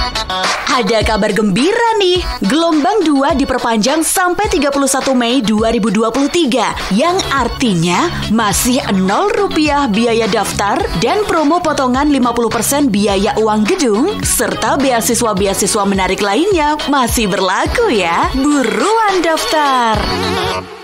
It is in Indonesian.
Ada kabar gembira nih, gelombang 2 diperpanjang sampai 31 Mei 2023, yang artinya masih Rp0 biaya daftar dan promo potongan 50% biaya uang gedung, serta beasiswa-beasiswa menarik lainnya masih berlaku ya. Buruan daftar!